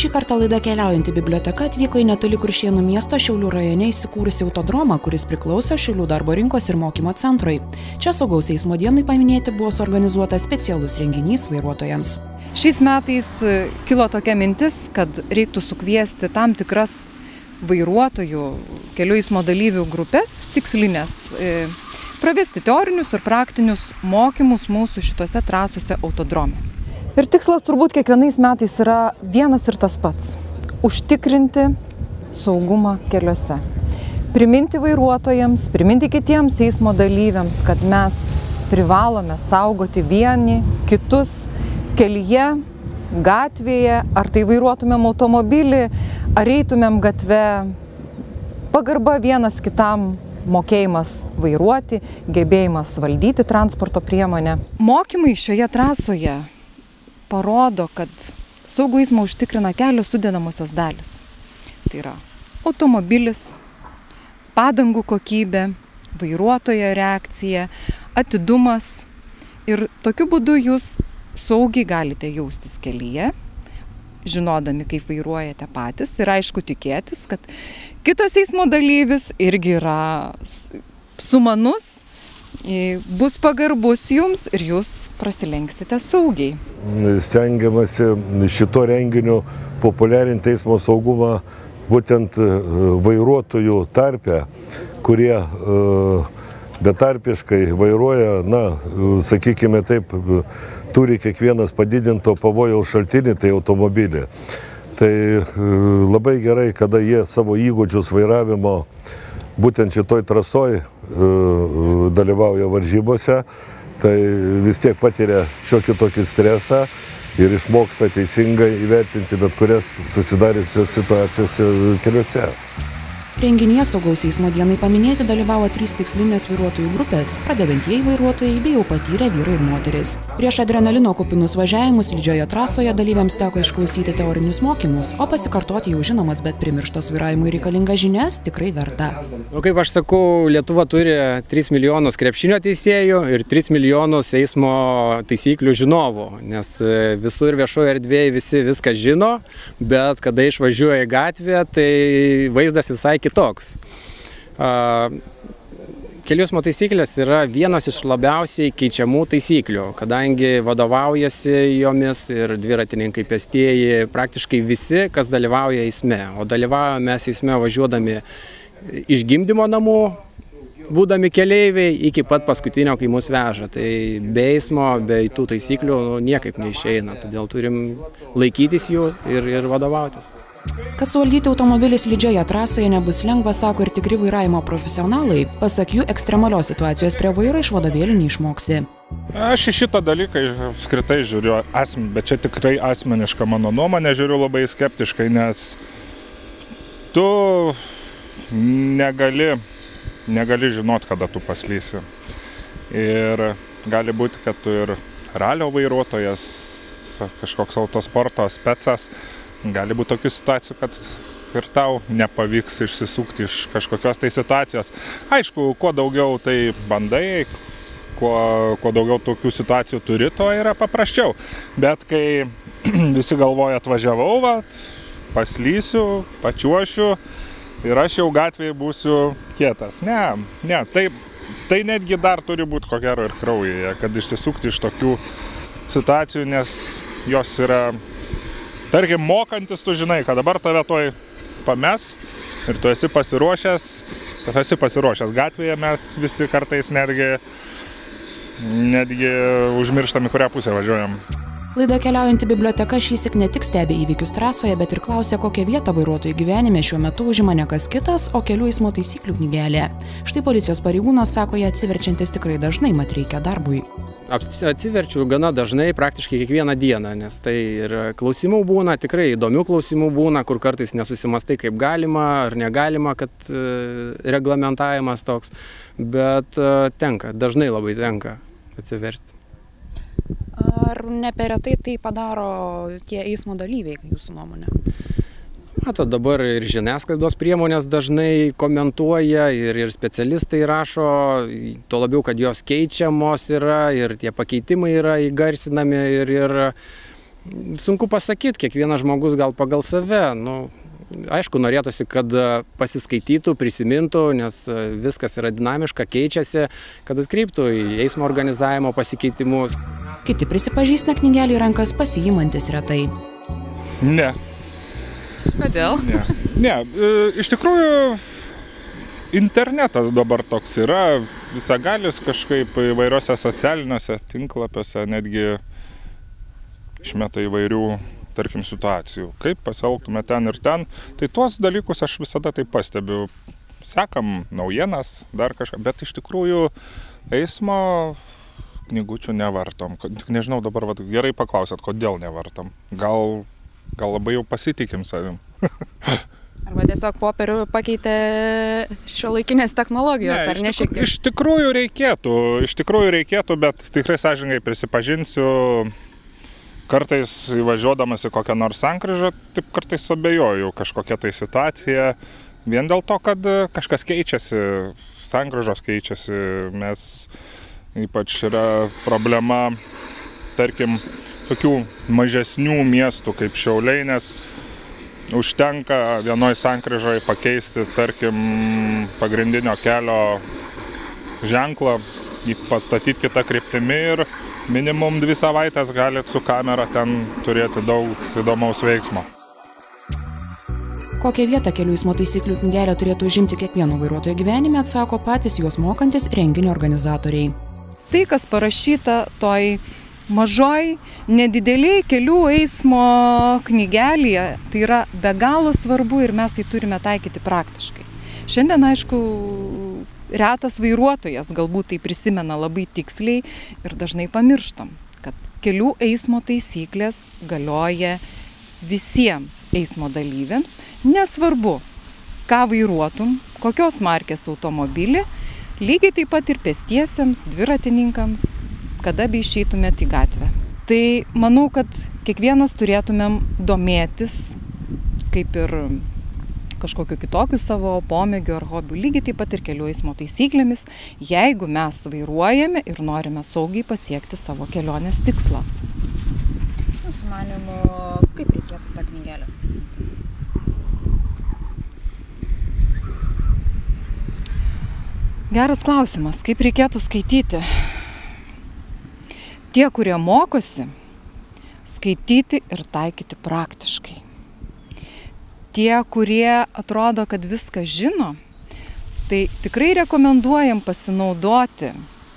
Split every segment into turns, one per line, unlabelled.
Šį kartą laida Keliaujanti biblioteka atvyko į netoli Kuršėnų miesto Šiaulių rajone įsikūrusi autodromą, kuris priklauso Šiaulių darbo rinkos ir mokymo centrui. Čia saugaus eismo dienai paminėti buvo suorganizuotas specialus renginys vairuotojams.
Šiais metais kilo tokia mintis, kad reiktų sukviesti tam tikras vairuotojų kelių eismo dalyvių grupės, tikslinės, pravesti teorinius ir praktinius mokymus mūsų šitose trasose autodrome. Ir tikslas turbūt kiekvienais metais yra vienas ir tas pats – užtikrinti saugumą keliuose. Priminti vairuotojams, priminti kitiems eismo dalyviams, kad mes privalome saugoti vieni kitus kelyje, gatvėje, ar tai vairuotumėm automobilį, ar eitumėm gatve. Pagarba vienas kitam, mokėjimas vairuoti, gebėjimas valdyti transporto priemonę. Mokymai šioje trasoje parodo, kad saugų eismą užtikrina kelios sudedamosios dalis. Tai yra automobilis, padangų kokybė, vairuotojo reakcija, atidumas. Ir tokiu būdu jūs saugiai galite jaustis kelyje, žinodami, kaip vairuojate patys. Ir aišku tikėtis, kad kitas eismo dalyvis irgi yra sumanus, bus pagarbus jums ir jūs prasilenksite saugiai.
Stengiamasi šito renginiu populiarinti eismo saugumą būtent vairuotojų tarpe, kurie betarpiškai vairuoja, sakykime taip, turi kiekvienas padidinto pavojaus šaltinį, tai automobilį. Tai labai gerai, kada jie savo įgūdžius vairavimo būtent šitoj trasoj dalyvauja varžybose, tai vis tiek patiria šiokį tokį stresą ir išmoksta teisingai įvertinti bet kurias susidariusios situacijos keliuose.
Renginyje saugaus eismo dienai paminėti dalyvavo 3 tikslinės vairuotojų grupės, pradedantieji vairuotojai bei jau patyrę vyrai ir moteris. Prieš adrenalino kupinus važiavimus slidžioje trasoje dalyviams teko išklausyti teorinius mokymus, o pasikartoti jau žinomas, bet primirštas vairavimui reikalingas žinias tikrai verta.
Kaip aš sakau, Lietuva turi 3 milijonus krepšinio teisėjų ir 3 milijonus eismo taisyklių žinovų, nes visur viešoje erdvėje visi viską žino, bet kada išvažiuoja į gatvę, tai vaizdas visai kitoks. Kelių eismo taisyklės yra vienos iš labiausiai keičiamų taisyklių, kadangi vadovaujasi jomis ir dviratininkai, pėstieji, praktiškai visi, kas dalyvauja eisme. O dalyvaujame mes eisme važiuodami iš gimdymo namų, būdami keleiviai, iki pat paskutinio, kai mus veža. Tai be eismo, be tų taisyklių niekaip neišeina, todėl turim laikytis jų ir vadovautis.
Kad suvaldyti automobilį slidžioje trasoje nebus lengva, sako ir tikri vairavimo profesionalai. Pasak jų, ekstremalios situacijos prie vairo iš vadovėlių neišmoksi.
Aš į šitą dalyką apskritai žiūriu, bet čia tikrai asmeniška mano nuomonė, žiūriu labai skeptiškai, nes tu negali žinot, kada tu paslysi. Ir gali būti, kad tu ir ralio vairuotojas, kažkoks autosporto specas, gali būti tokių situacijų, kad ir tau nepavyks išsisukti iš kažkokios tai situacijos. Aišku, kuo daugiau tai bandai, kuo daugiau tokių situacijų turi, to yra paprasčiau. Bet kai visi galvoja, atvažiavau, paslysiu, pačiuošiu ir aš jau gatvėje būsiu kietas. Ne, tai netgi dar turi būti ko gero ir kraujyje, kad išsisukti iš tokių situacijų, nes jos yra... Tarkim, mokantis, tu žinai, kad dabar tave toj pames ir tu esi pasiruošęs gatvėje, mes visi kartais netgi užmirštami, kurią pusę važiuojam.
Laida Keliaujanti biblioteka šįsyk ne tik stebi įvykius trasoje, bet ir klausia, kokią vietą vairuotojų gyvenime šiuo metu užima ne kas kitas, o kelių eismo taisyklių knygelė. Štai policijos pareigūnas sako, ją atsiverčiantis tikrai dažnai, mat reikia darbui.
Atsiverčiu gana dažnai, praktiškai kiekvieną dieną, nes tai ir klausimų būna, tikrai įdomių klausimų būna, kur kartais nesusimastai, kaip galima ar negalima, kad reglamentavimas toks, bet dažnai labai tenka atsiversti.
Ar ne per retai tai padaro tie eismo dalyviai, jūsų nuomonė?
Matot, dabar ir žiniasklaidos priemonės dažnai komentuoja ir specialistai rašo, tuo labiau, kad jos keičiamos yra ir tie pakeitimai yra įgarsinami ir Sunku pasakyti, kiekvienas žmogus gal pagal save. Aišku, norėtųsi, kad pasiskaitytų, prisimintų, nes viskas yra dinamiška, keičiasi, kad atkreiptų į eismo organizavimo pasikeitimus.
Kiti prisipažįsta knygelį į rankas pasiimantis retai.
Ne.
Kodėl?
Ne, iš tikrųjų internetas dabar toks yra, visagalis kažkaip įvairiuose socialiniuose tinklapiuose netgi išmeta įvairių, tarkim, situacijų. Kaip pasielgtume ten ir ten, tai tuos dalykus aš visada taip pastebiu. Sekam naujienas, dar kažką, bet iš tikrųjų eismo knygučių nevartom. Nežinau, dabar gerai paklausėt, kodėl nevartom. Gal labai jau pasitikim savim.
Arba tiesiog popierių pakeitė šiuolaikinės technologijos, ar ne šiek tiek?
Iš tikrųjų reikėtų, bet tikrai sąžiningai prisipažinsiu, kartais įvažiuodamas į kokią nors sankryžą, taip kartais abejoju kažkokia tai situacija, vien dėl to, kad kažkas keičiasi, sankryžos keičiasi, mes ypač yra problema, tarkim, tokių mažesnių miestų kaip Šiauliai, nes užtenka vienoj sankryžoj pakeisti, tarkim, pagrindinio kelio ženklą, jį pastatyti kitą kryptimį ir minimum 2 savaitės galit su kamera ten turėti daug įdomaus veiksmo.
Kokią vietą kelių eismo taisyklių knygelė turėtų užimti kiekvieno vairuotojo gyvenime, atsako patys juos mokantis renginio organizatoriai.
Tai, kas parašyta toj mažoj, nedideliai kelių eismo knygelėje, tai yra be galo svarbu ir mes tai turime taikyti praktiškai. Šiandien, aišku, retas vairuotojas galbūt tai prisimena labai tiksliai ir dažnai pamirštam, kad kelių eismo taisyklės galioja visiems eismo dalyviams, nesvarbu, ką vairuotum, kokios markės automobilį, lygiai taip pat ir pėstiesiems, dviratininkams, kada bei išeitumėt į gatvę. Tai manau, kad kiekvienas turėtumėm domėtis, kaip ir kažkokiu kitokiu savo pomėgiu ar hobiu, lygiai taip pat ir kelių eismo taisyklėmis, jeigu mes vairuojame ir norime saugiai pasiekti savo kelionės tikslą.
Jūsų manymu, kaip reikėtų tą knygelę skaityti?
Geras klausimas, kaip reikėtų skaityti? Tie, kurie mokosi, skaityti ir taikyti praktiškai. Tie, kurie atrodo, kad viską žino, tai tikrai rekomenduojam pasinaudoti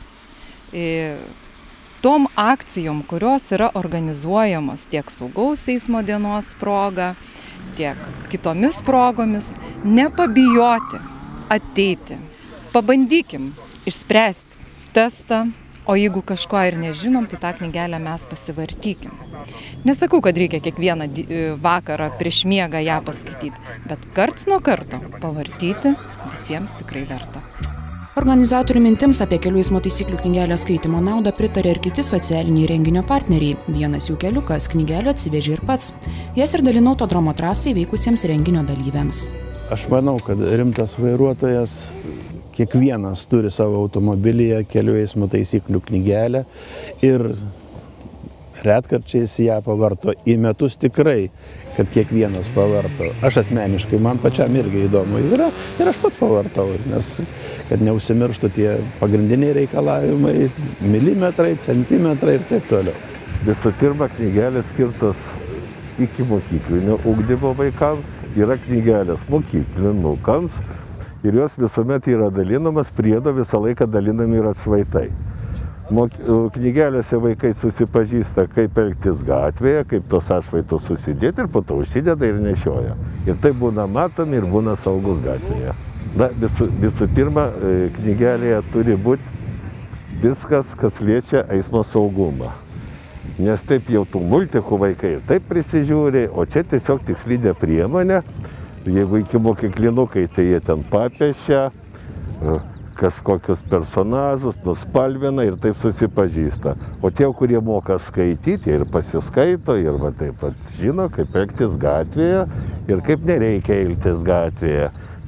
tom akcijom, kurios yra organizuojamos tiek saugaus eismo dienos proga, tiek kitomis progomis, nepabijoti ateiti. Pabandykim išspręsti testą, o jeigu kažko ir nežinom, tai tą knygelę mes pasivartykim. Nesakau, kad reikia kiekvieną vakarą prieš miegą ją paskaityti, bet karts nuo karto pavartyti visiems tikrai verta.
Organizatorių mintims apie kelių eismo taisyklių knygelės skaitimo naudą pritarė ir kiti socialiniai renginio partneriai. Vienas jų Keliukas knygelę atsivežė ir pats. Jas ir dalino autodromo trasai veikusiems renginio dalyviams.
Aš manau, kad rimtas vairuotojas kiekvienas turi savo automobilyje kelių eismo taisyklių knygelę ir retkarčiais ją pavarto. Į metus tikrai, kad kiekvienas pavarto. Aš asmeniškai, man pačiam irgi įdomu yra ir aš pats pavartau, nes kad neužsimirštų tie pagrindiniai reikalavimai, milimetrai, centimetrai ir taip toliau.
Visų pirma, knygelės skirtos iki mokyklinio ugdymo vaikams, yra knygelės mokyklinukams ir jos visuomet yra dalinamas, priedo visą laiką dalinami yra atšvaitai. Knygelėse vaikai susipažįsta, kaip elgtis gatvėje, kaip tos atšvaitus susidėti ir po to užsideda ir nešioja. Ir tai būna matomi ir būna saugus gatvėje. Na, visų pirma, knygelėje turi būti viskas, kas liečia eismo saugumą. Nes taip jau tų multikų vaikai ir taip prisižiūri, o čia tiesiog tikslinė priemonė. Jeigu iki mokyklinukai, tai jie ten papiešia kažkokius personažus, nuspalvina ir taip susipažįsta. O tie, kurie moka skaityti ir pasiskaito ir va taip pat žino, kaip elgtis gatvėje ir kaip nereikia elgtis gatvėje.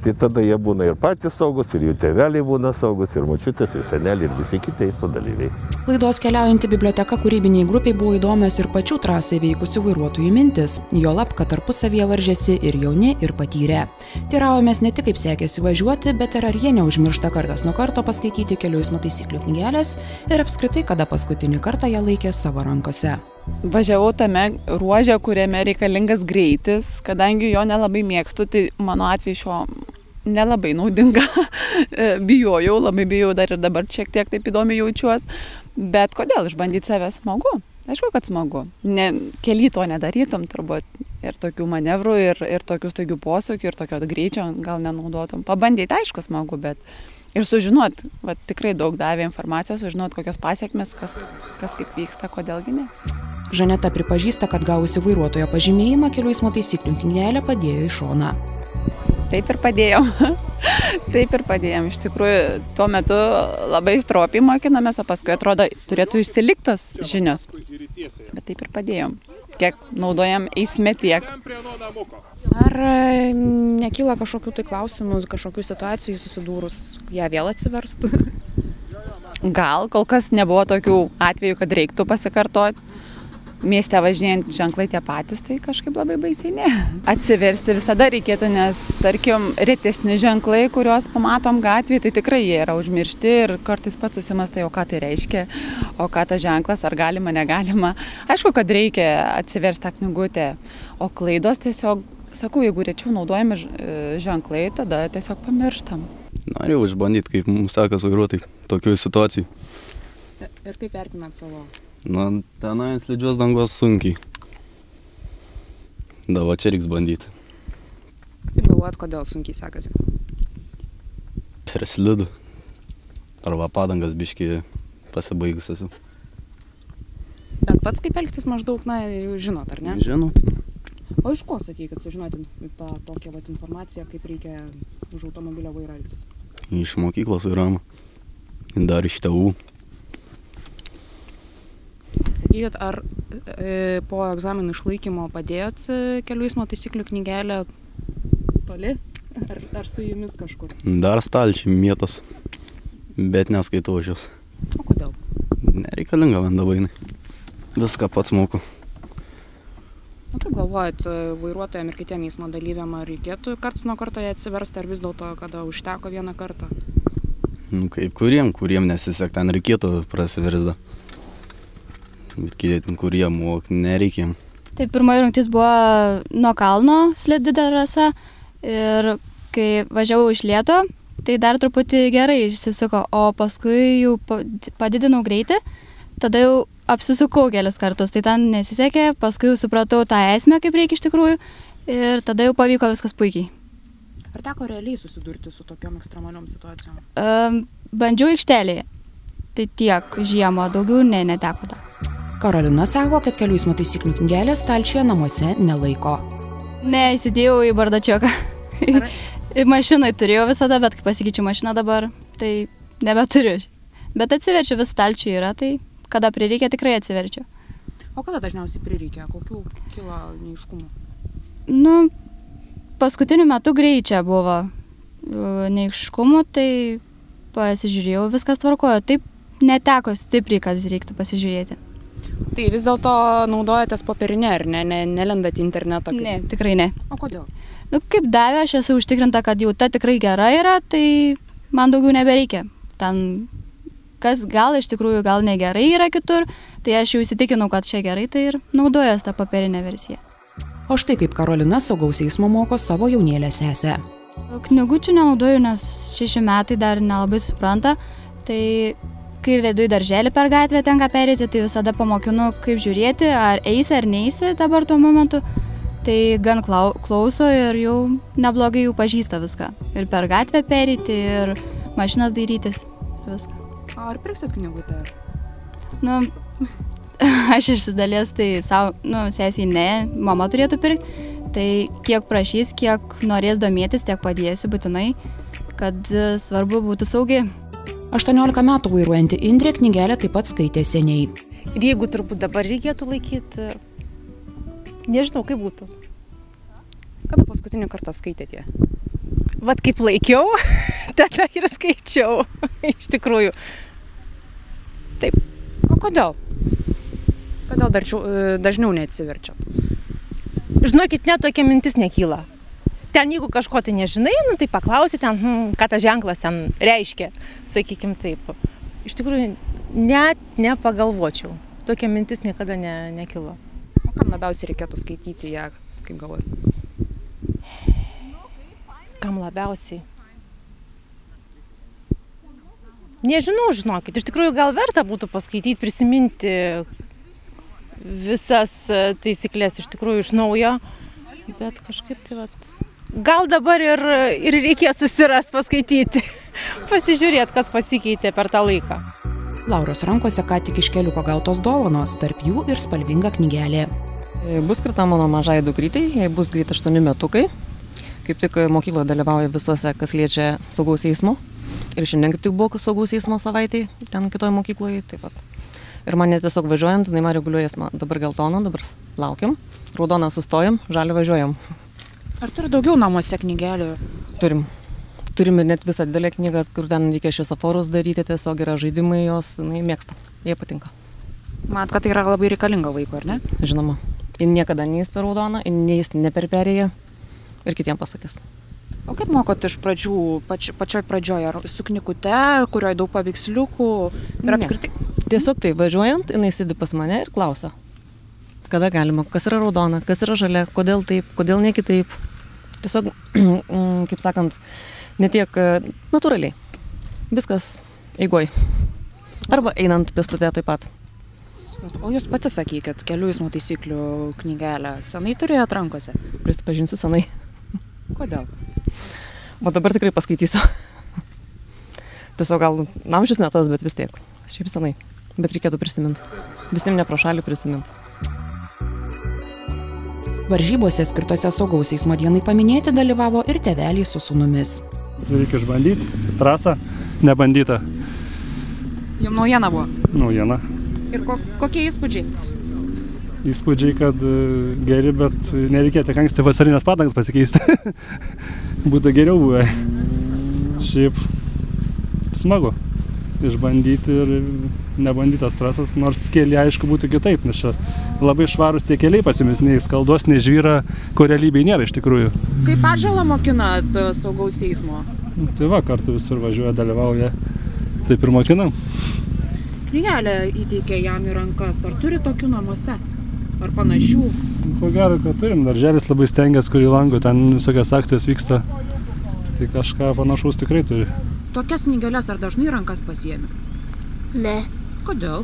Tai tada jie būna ir patys saugus, ir jų tėveliai būna saugus, ir močiutės, ir seneliai, ir visi kiti eismo dalyviai.
Laidos keliaujanti biblioteka kūrybiniai grupiai buvo įdomios ir pačių trasai veikusių vairuotojų mintis, juolab, kad tarpusavyje varžėsi ir jauni, ir patyrę. Teiravomės ne tik kaip sekėsi važiuoti, bet ir ar jie neužmiršta kartas nuo karto paskaityti kelių eismo taisyklių knygelės ir apskritai, kada paskutinį kartą ją laikė savo rankose.
Važiavau tame ruože, kuriame reikalingas greitis, kadangi jo nelabai mėgstu, tai mano atveju šio nelabai naudinga. Bijojau, labai bijau, dar ir dabar šiek tiek taip įdomiai jaučiuos, bet kodėl išbandyti save smagu? Aišku, kad smagu. Kely to nedarytum turbūt ir tokių manevrų, ir tokių staigių posūkių, ir tokio greičio gal nenaudotum. Pabandyti, aišku, smagu, bet ir sužinot, tikrai daug davė informacijos, sužinot, kokios pasiekmes, kas kaip vyksta, kodėlgi ne.
Žaneta pripažįsta, kad gavusi vairuotojo pažymėjimą kelių eismo taisyklių knygelę padėjo į šoną.
Taip ir padėjom. Taip ir padėjom. Iš tikrųjų, tuo metu labai stropiai mokinomės, o paskui atrodo, turėtų išsiliktos žinios. Bet taip ir padėjom. Kiek naudojam eisme tiek.
Ar nekyla kažkokių tai klausimų, kažkokių situacijų susidūrus, ją vėl atsiverstų?
Gal, kol kas nebuvo tokių atvejų, kad reiktų pasikartoti. Mieste važinėjant ženklai tie patys, tai kažkaip labai baisiai ne. Atsiversti visada reikėtų, nes, tarkim, retesni ženklai, kuriuos pamatom gatvėje, tai tikrai jie yra užmiršti ir kartais pats susimastai, o ką tai reiškia, o ką tas ženklas, ar galima, negalima. Aišku, kad reikia atsiversti tą knygutę, o klaidos tiesiog, sakau, jeigu rečiau naudojami ženklai, tada tiesiog pamirštam.
Norėjau išbandyti, kaip mums sekas vairuoti tokioj situacijai.
Ir kaip vertinat savo?
Tenai slidžios dangos sunkiai. Dabar čia reiks bandyti.
Kaip galvojat, kodėl sunkiai sekasi?
Per slidu. Arba padangas biški pasibaigusios.
Bet pats kaip elgtis maždaug, jau žinot, ar ne?
Žinot.
O iš ko sakei, kad sužinot tą tokią informaciją, kaip reikia už automobilio vairą elgtis?
Iš mokyklos vairavimo. Dar iš tėvų.
Sakykit, ar po egzaminų išlaikymo padėjot kelių eismo taisyklių knygelę toli? Ar su jumis kažkur?
Dar stalčiai mėtas, bet neskaitau aš jos.
O kodėl?
Nereikalinga vandavainai. Viską pats moku.
O kaip galvojat, vairuotojam ir kitiem eismo dalyviam, ar reikėtų karts nuo karto ją atsiversti, ar vis dėlto, kada užteko vieną kartą?
Kaip kuriem nesisek, ten reikėtų prasiversda. Bet kitiem, kurie mok, nereikia.
Tai pirmoji rungtis buvo nuo kalno slidi trasa ir kai važiavau iš lėto, tai dar truputį gerai išsisuko, o paskui jau padidinau greitį, tada jau apsisukau kelis kartus, tai ten nesisekė, paskui jau supratau tą esmę, kaip reikia iš tikrųjų, ir tada jau pavyko viskas puikiai.
Ar teko realiai susidurti su tokiom ekstremaliom situacijom?
Bandžiau aikštelėje, tai tiek žiemą, daugiau neteko tą.
Karolina sako, kad kelių eismo taisyklių knygelės stalčiuje namuose nelaiko.
Ne, įsidėjau į bardačioką. Mašinai turėjau visada, bet kai pasikeičiu mašiną dabar, tai nebeturiu. Bet atsiverčiu, vis stalčiui yra, tai kada prireikia, tikrai atsiverčiu.
O kada dažniausiai prireikia? Kokių kilo neiškumų?
Paskutiniu metu greičia buvo neiškumų, tai pasižiūrėjau, viskas tvarkojo. Taip neteko stipriai, kad reiktų pasižiūrėti.
Tai vis dėlto naudojatės popierinę, ar ne? Nelendat į internetą?
Ne, tikrai ne.
O kodėl?
Kaip davė, aš esu užtikrinta, kad jau ta tikrai gera yra, tai man daugiau nebereikia. Ten, kas gal iš tikrųjų gal negerai yra kitur, tai aš jau įsitikinau, kad čia gerai, tai ir naudojas tą popierinę versiją.
O štai kaip Karolina saugaus eismo moko savo jaunėlę sesę.
Knygučių nenaudoju, nes 6 metai dar nelabai supranta, tai kai vedu į darželį per gatvę tenka perėti, tai visada pamokinu, kaip žiūrėti, ar eisi ar neisi dabar tuo momentu. Tai gan klauso ir jau neblogai jau pažįsta viską. Ir per gatvę perėti, ir mašinas dairytis. Viską.
Ar pirksit knygutę?
Aš išsidalies, tai savo, sesiai ne, mama turėtų pirkti. Tai kiek prašys, kiek norės domėtis, tiek padėsiu būtinai, kad svarbu būtų saugi.
18 metų vairuojanti Indrė knygelę taip pat skaitė seniai.
Ir jeigu turbūt dabar reikėtų laikyti, nežinau, kaip būtų.
Kada paskutinį kartą skaitėte?
vat kaip laikiau, tada ir skaičiau, iš tikrųjų. Taip.
O kodėl? Kodėl dažniau neatsiverčiat?
Žinokit, net tokia mintis nekyla. Ten, jeigu kažko tai nežinai, nu, tai paklausi ten, ką tas ženklas ten reiškia, sakykim taip. Iš tikrųjų, net nepagalvočiau. Tokia mintis niekada nekilo.
O kam labiausiai reikėtų skaityti ją, kaip galvojat?
Kam labiausiai? Nežinau, žinokit. Iš tikrųjų, gal verta būtų paskaityti, prisiminti visas taisyklės iš tikrųjų iš naujo. Bet kažkaip tai vat... Gal dabar ir reikės susirasti, paskaityti, pasižiūrėti, kas pasikeitė per tą laiką.
Lauros rankose ką tik iš keliuko gautos dovanos, tarp jų ir spalvinga knygelė.
Bus skirta mano mažai dukrytei, jai bus greit 8 metukai. Kaip tik mokykloje dalyvauja visuose, kas liečia saugaus eismo. Ir šiandien kaip tik buvo saugaus eismo savaitėj, ten kitoje mokykloje taip pat. Ir mane tiesiog važiuojant, jinai man reguliuoja eismą. Dabar geltona, dabar laukiam, raudona sustojam, žalį važiuojam.
Ar turi daugiau namuose knygelių?
Turim. Turim ir net visą didelę knygą, kur ten reikia šviesoforus daryti, tiesiog yra žaidimai, jos mėgsta, jie patinka.
Manot, kad tai yra labai reikalinga vaiko, ar ne?
Žinoma. Jis niekada neįs per raudoną, neįs ne per perėją ir kitiems pasakys.
O kaip mokot iš pradžių, pačioj pradžioje, ar su knygute, kurioje daug paveiksliukų ir apskritai?
Tiesiog tai, važiuojant, jinai sėdi pas mane ir klausia, kada galima, kas yra raudona, kas yra žalia, kodėl taip, kodėl ne kitaip. Tiesiog, kaip sakant, netiek natūraliai. Viskas eigoj. Arba einant pėstute taip pat.
O jūs pati sakykit, kelių eismo taisyklių knygelę senai turėjot rankose?
Prisipažinsiu, senai.
Kodėl?
O dabar tikrai paskaitysiu. Tiesiog gal amžius ne tas, bet vis tiek. Šiaip senai. Bet reikėtų prisiminti. Visiems ne pro šalį prisiminti.
Varžybose skirtose saugaus eismo dienai paminėti dalyvavo ir tėveliai su sūnumis.
Reikia išbandyti trasą, nebandytą.
Jums naujiena buvo?
Naujiena.
Ir kokie įspūdžiai?
Įspūdžiai, kad geri, bet nereikėjo tiek anksti vasarinės padangas pasikeisti. Būtų geriau buvę. Šiaip smagu išbandyti ir nebandytas trasas, nors keliai aišku būtų kitaip, nes čia labai švarus tie keliai pas jumis, nei skaldos, nei žvyra, ko realybėje nėra iš tikrųjų.
Kaip atžalą mokinat saugaus eismo?
Tai va, kartu visur važiuoja, dalyvauja, taip ir mokinam.
Knygelę įteikė jam į rankas, ar turi tokių namuose? Ar panašių?
Ko gero, kad turim, darželis labai stengiasi, kurį lango, ten visokios akcijos vyksta, tai kažką panašaus tikrai turi.
Tokias knygeles ar dažnai rankas pasiemi?
Ne.
Kodėl?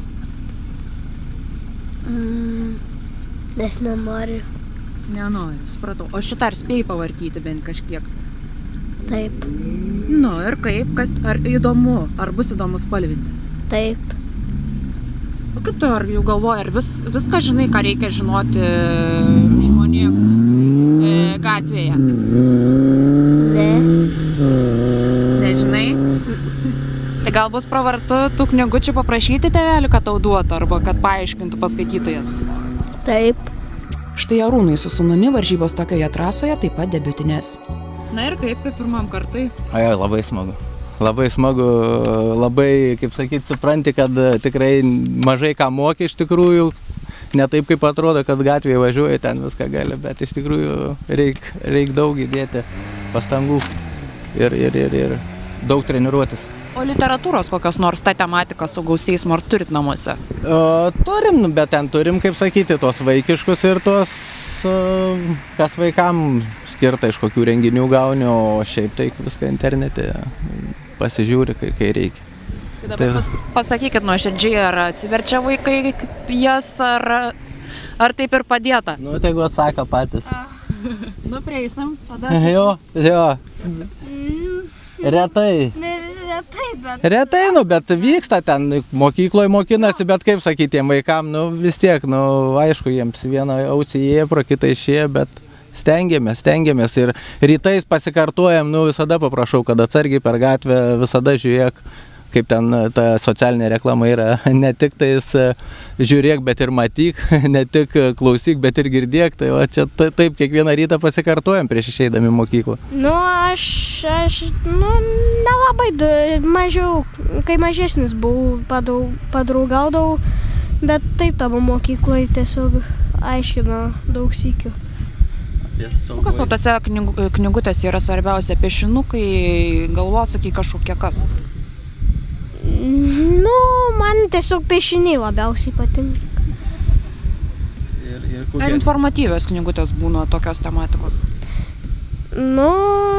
Nes nenoriu.
Nenoriu, supratau. O šitą ar spėjai pavartyti bent kažkiek?
Taip.
Nu ir kaip, kas, ar įdomu, ar bus įdomu spalvinti?
Taip.
O kaip tu ar jau galvoji, ar viską žinai, ką reikia žinoti žmonėm gatvėje?
Ne.
Nežinai? Tai gal bus pravartu tų knygučių paprašyti tėvelių, kad tau duotų, arba kad paaiškintų paskaitytojas?
Taip.
Štai Arūnui su sūnumi varžybos tokioje trasoje taip pat debiutinės.
Na ir kaip pirmam kartui?
Labai smagu. Labai smagu, labai, kaip sakyti, supranti, kad tikrai mažai ką moki iš tikrųjų. Ne taip, kaip atrodo, kad gatvėje važiuoja, ten viską gali, bet iš tikrųjų reik daug įdėti pastangų ir daug treniruotis.
O literatūros kokios nors ta tematika saugaus eismo ar turit namuose?
Turim, bet ten turim, kaip sakyti, tos vaikiškus ir tos, kas vaikam skirta, iš kokių renginių gauni, o šiaip tai viską internete pasižiūri, kai reikia.
Tai dabar pasakykit nuoširdžiai, ar atsiverčia vaikai jas, ar taip ir padėta?
Nu, tai jeigu atsako patys.
Nu, prieisim, tada.
Jo. Retai. Retai, bet vyksta ten, mokykloje mokinasi, bet kaip sakyti, tiem vaikam, vis tiek, aišku, jiems vieną ausį jie, pro kitą išėję, bet stengiamės ir rytais pasikartojam, visada paprašau, kad atsargiai per gatvę, visada žiūrėk, kaip ten ta socialinė reklama yra, ne tik tais žiūrėk, bet ir matyk, ne tik klausyk, bet ir girdėk, tai va čia taip kiekvieną rytą pasikartojam prieš išeidami mokyklą.
Nu, aš nelabai, mažiau, kai mažesnis buvau, padraugaudavau, bet taip tavo mokykloje tiesiog aiškino daug sykių.
Kas tose knygutėse yra svarbiausia? Piešinukai, galvosakiai kažkokie kas?
Nu, man tiesiog piešiniai labiausiai patinka.
Ar informatyvios knygutės būna tokios tematikos?
Nu,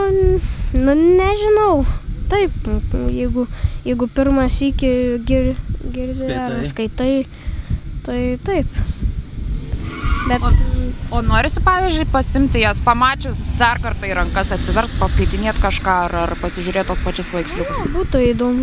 nežinau. Taip, jeigu pirmą sykį girdi ar skaitai, tai taip. Bet...
O norisi, pavyzdžiui, pasimti jas, pamačius dar kartą į rankas, atsivers, paskaitinėti kažką ar pasižiūrėti tos pačius paveiksliukus?
Būtų įdomu.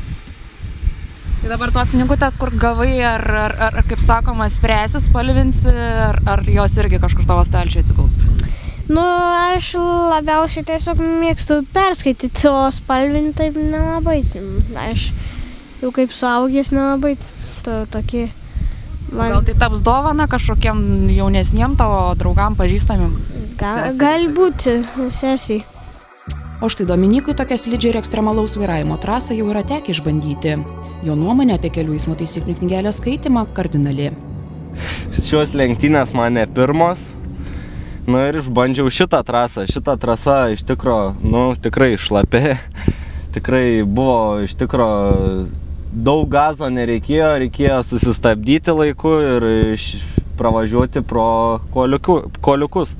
Tai dabar tos knygutės, kur gavai, ar kaip sakoma, spręsi, spalvinsi, ar jos irgi kažkur tavo stalčiuje atsiguls?
Nu, aš labiausiai tiesiog mėgstu perskaityti, o spalvinti taip nelabai. Aš jau kaip suaugęs nelabai tokie...
Gal tai taps dovana kažkokiem jaunesniem tavo draugam, pažįstamim?
Gali būti, sesiai.
O štai Dominykui tokia slidžio ir ekstremalaus vairavimo trasą jau yra tekę išbandyti. Jo nuomonė apie kelių eismo taisyklių knygelės skaitymą kardinali.
Šios lenktynės man ne pirmos. Nu ir išbandžiau šitą trasą. Šitą trasą iš tikro, tikrai šlapė. Tikrai buvo iš tikro... Daug gazo reikėjo susistabdyti laiku ir pravažiuoti pro koliukus.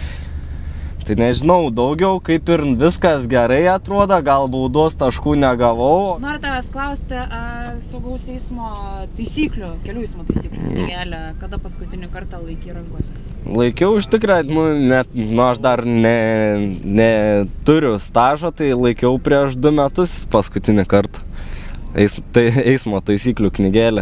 Tai nežinau, daugiau kaip ir viskas gerai atrodo, gal baudos taškų negavau.
Noriu tavęs klausti, saugaus eismo taisyklių, kelių eismo taisyklių knygelę, kada paskutinį kartą laikė rankose?
Laikiau iš tikrųjų, aš dar neturiu stažo, tai laikiau prieš 2 metus paskutinį kartą. Eismo taisyklių knygelė.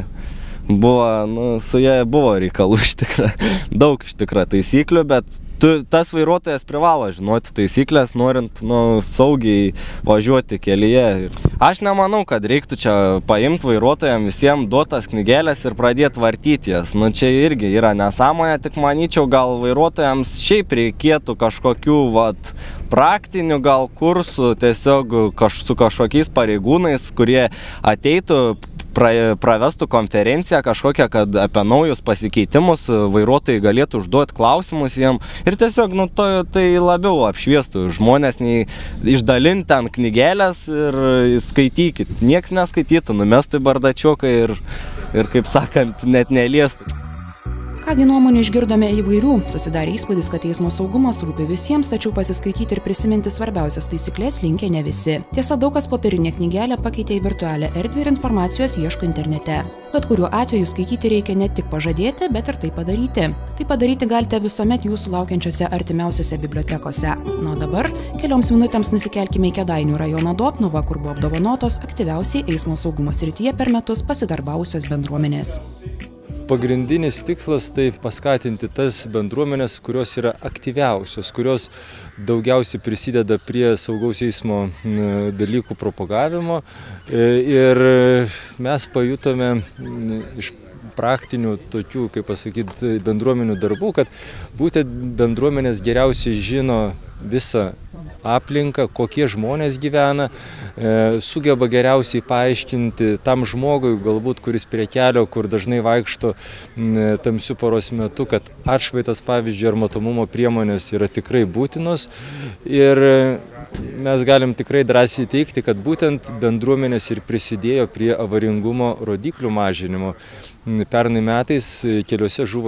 Su jie buvo reikalų iš tikrųjų. Daug iš tikrųjų taisyklių, bet tas vairuotojas privalo žinoti taisyklės, norint saugiai važiuoti kelyje. Aš nemanau, kad reiktų čia paimti vairuotojams visiems duotas knygelės ir pradėti vartyti jas. Čia irgi yra nesąmonė, tik manyčiau, gal vairuotojams šiaip reikėtų kažkokių praktinių gal kursų, tiesiog su kažkokiais pareigūnais, kurie ateitų, pravestų konferenciją kažkokią, kad apie naujus pasikeitimus vairuotojai galėtų užduoti klausimus jiem ir tiesiog tai labiau apšviestų žmonės, nei išdalinti ten knygelės ir skaitykit. Nieks neskaitytų, numestų į bardačiuką ir kaip sakant, net neliestų.
Kągi nuomonių išgirdome įvairių, susidarė įspūdis, kad eismo saugumas rūpi visiems, tačiau pasiskaityti ir prisiminti svarbiausias taisyklės linkę ne visi. Tiesa, daug kas popierinę knygelę pakeitė į virtualią erdvę ir informacijos ieško internete. Bet kuriuo atveju skaityti reikia ne tik pažadėti, bet ir tai padaryti. Tai padaryti galite visuomet jūsų laukiančiose artimiausiose bibliotekose. Na, o dabar kelioms minutėms nusikelkime į Kėdainių rajoną Dotnuvą, kur buvo apdovanotos aktyviausiai eismo saugumo srityje per metus pasidarbavusios bendruomenės.
Pagrindinis tikslas tai paskatinti tas bendruomenės, kurios yra aktyviausios, kurios daugiausiai prisideda prie saugaus eismo dalykų propagavimo. Ir mes pajutome iš praktinių tokių, kaip pasakyti, bendruomenių darbų, kad būtent bendruomenės geriausiai žino visą aplinką, kokie žmonės gyvena, sugeba geriausiai paaiškinti tam žmogui, galbūt kuris prie kelio, kur dažnai vaikšto tamsiu paros metu, kad atšvaitas, pavyzdžiui, ar matomumo priemonės yra tikrai būtinos. Ir mes galim tikrai drąsiai teigti, kad būtent bendruomenės ir prisidėjo prie avaringumo rodiklių mažinimo. Pernai metais keliuose žuvo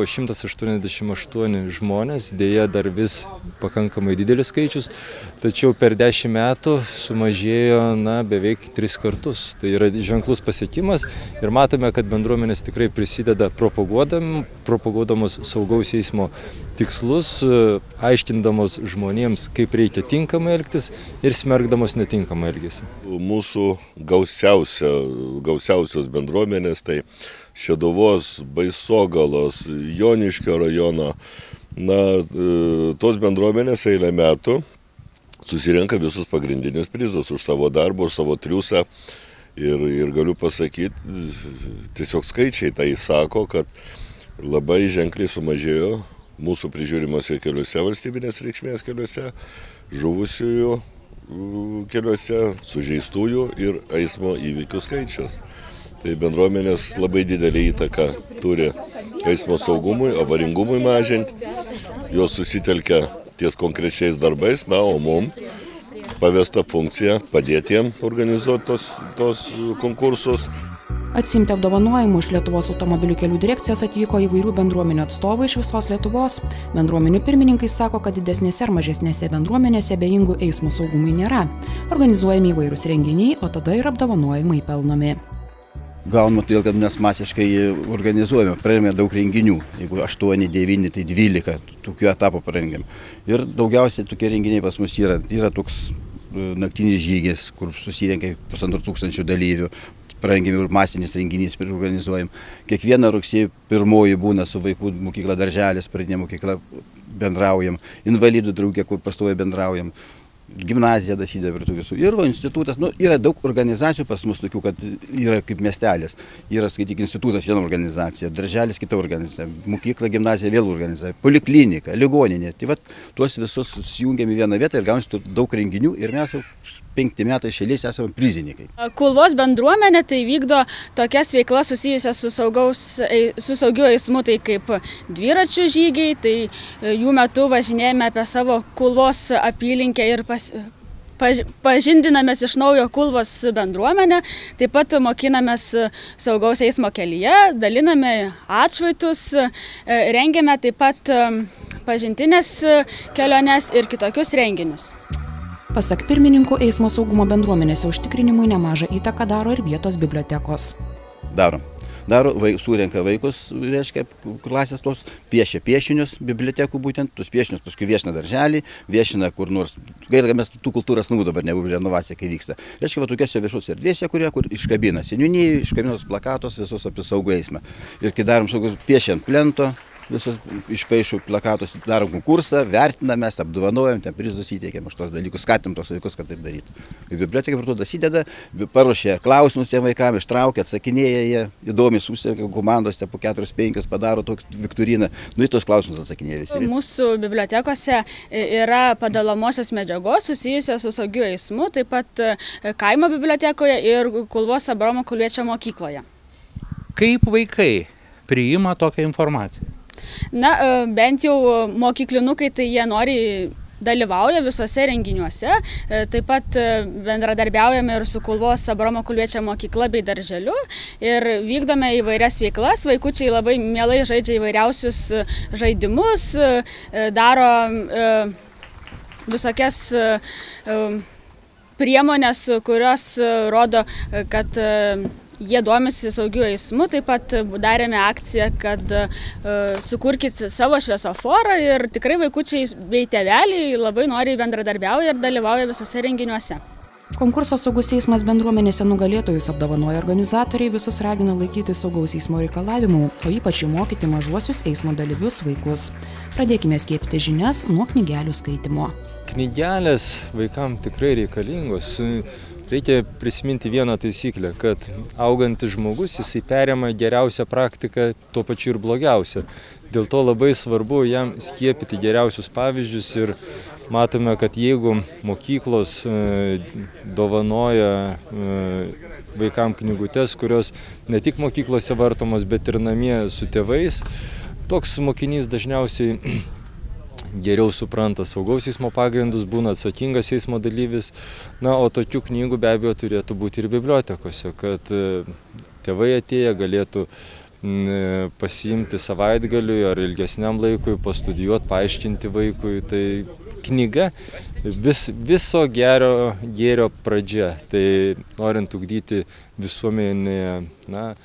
188 žmonės, dėja dar vis pakankamai didelis skaičius, tačiau per 10 metų sumažėjo beveik 3 kartus. Tai yra ženklus pasiekimas ir matome, kad bendruomenės tikrai prisideda propaguodamos saugaus eismo tikslus, aiškindamos žmonėms, kaip reikia tinkamai elgtis ir smerkdamos netinkamą elgesį.
Mūsų gausiausios bendruomenės tai Šeduvos, Baisogalos, Joniškio rajono. Tos bendruomenės eilę metų susirenka visus pagrindinius prizus už savo darbą, už savo triūsą. Ir galiu pasakyti, tiesiog skaičiai tai sako, kad labai ženkliai sumažėjo mūsų prižiūrimose keliuose, valstybinės reikšmės keliuose, žuvusiųjų keliuose, sužeistųjų ir eismo įvykių skaičius. Tai bendruomenės labai didelį įtaką turi eismo saugumui, avaringumui mažinti, jos susitelkia ties konkrečiais darbais, na, o mums pavesta funkcija padėti jiems organizuoti tos konkursus.
Atsiimti apdovanojimų iš Lietuvos automobilių kelių direkcijos atvyko įvairių bendruomenių atstovai iš visos Lietuvos. Bendruomenių pirmininkai sako, kad didesnėse ar mažesnėse bendruomenėse abejingų eismo saugumui nėra. Organizuojami įvairūs renginiai, o tada ir apdovanojimai pelnomi.
Gauname todėl, kad mes masiškai organizuojame, praėjome daug renginių. Jeigu 8, 9, tai 12 tokių etapų parengėm. Ir daugiausiai tokie renginiai pas mus yra. Yra toks naktinis žygis, kur susirenka 1500 dalyvių. Parengėm ir masinis renginys organizuojam. Kiekvieną rugsėjo 1 būna su vaikų mokykla darželis, pradinė mokykla bendraujam. Invalidų draugė, kur pastoviai bendraujam. Gimnazija dasideda prie tų visų. Ir institutas, yra daug organizacijų pas mus tokių, kad yra kaip miestelis. Yra, skaityk, institutas viena organizacija, darželis kita organizacija, mokykla, gimnazija vėl organizacija, poliklinika, ligoninė. Tai vat, tuos visus susijungiam į vieną vietą ir gaunasi daug renginių ir mes jau 5 metai iš eilės esame prizininkai.
Kulvos bendruomenė tai vykdo tokias veiklas susijusias su saugiu eismu, tai kaip dviračių žygiai, tai jų metu važinėjame apie savo Kulvos apylinkę ir pažindinamės iš naujo Kulvos bendruomenę, taip pat mokinamės saugaus eismo kelyje, daliname atšvaitus, rengiame taip pat pažintinės keliones ir kitokius renginius.
Pasak pirmininkų, eismo saugumo bendruomenėse užtikrinimui nemažą įtaką daro ir vietos bibliotekos.
Daro, surenka vaikus, reiškia, klasės tos, piešia piešinius bibliotekų būtent, tus piešinius paskui viešina darželį, viešina kur nors, gaila, mes tų kultūros namų dabar negu renovacija, kai vyksta. Reiškia, va tokiose viešose erdvėse, kur iškabina seniūnijai, iškabinos plakatos visus apie saugų eismą. Ir kai darom saugus, piešiant plento, visus išpaišų plakatus, darom konkursą, vertiname, apdovanojam, ten prizus įteikiam už tos dalykus, skatim tos vaikus, kad taip darytų. Biblioteka prie to dasideda, paruošia klausimus tiem vaikam, ištraukia, atsakinėja jie, įdomiai susirenka komandos, po 4-5 padaro tokį viktoriną, į tos klausimus atsakinėja visi.
Mūsų bibliotekose yra padalomosios medžiagos susijusios su saugiu eismu, taip pat kaimo bibliotekoje ir Kulvos Abraomo Kulviečio mokykloje.
Kaip vaikai priima tokią informaciją?
Na, bent jau mokyklinukai, tai jie noriai dalyvauja visuose renginiuose, taip pat bendradarbiaujame ir su Kulvos Abraomo Kulviečio mokykla bei darželiu ir vykdome įvairias veiklas, vaikučiai labai mielai žaidžia įvairiausius žaidimus, daro visokias priemonės, kurios rodo, kad jie domisi saugiu eismu, taip pat darėme akciją, kad sukurkit savo šviesoforą ir tikrai vaikučiai bei tėveliai labai noriai bendradarbiauja ir dalyvauja visose renginiuose.
Konkurso saugus eismas bendruomenėse nugalėtojus apdovanoja organizatoriai, visus ragina laikyti saugaus eismo reikalavimų, o ypač mokyti mažuosius eismo dalyvius vaikus. Pradėkime skiepyti žinias nuo knygelių skaitimo.
Knygelės vaikams tikrai reikalingos. Reikia prisiminti vieną taisyklę, kad augantis žmogus, jisai perima geriausią praktiką, tuo pačiu ir blogiausią. Dėl to labai svarbu jam skiepyti geriausius pavyzdžius ir matome, kad jeigu mokyklos dovanoja vaikams knygutes, kurios ne tik mokyklose vartomos, bet ir namie su tėvais, toks mokinys dažniausiai geriau supranta saugaus eismo pagrindus, būna atsakingas eismo dalyvis. Na, o tokių knygų be abejo turėtų būti ir bibliotekose, kad tėvai atėję galėtų pasiimti savaitgaliui ar ilgesniam laikui, pastudijuoti, paaiškinti vaikui. Tai knyga viso gėrio pradžia. Tai norint ugdyti visuomenėje,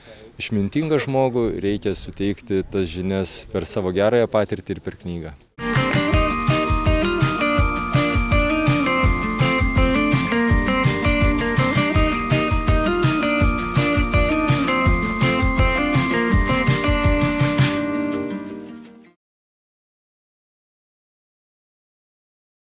išmintingą žmogų, reikia suteikti tas žinias per savo gerąją patirtį ir per knygą.